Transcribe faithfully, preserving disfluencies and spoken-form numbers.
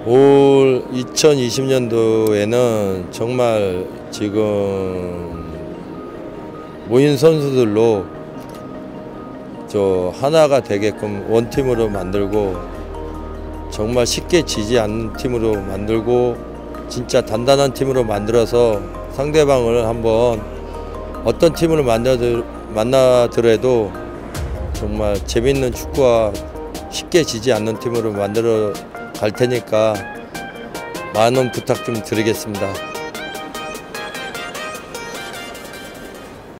올 이천이십 년도에는 정말 지금 모인 선수들로 저 하나가 되게끔 원팀으로 만들고 정말 쉽게 지지 않는 팀으로 만들고 진짜 단단한 팀으로 만들어서 상대방을 한번 어떤 팀으로 만나더라도 정말 재밌는 축구와 쉽게 지지 않는 팀으로 만들어 갈 테니까 많은 부탁 좀 드리겠습니다.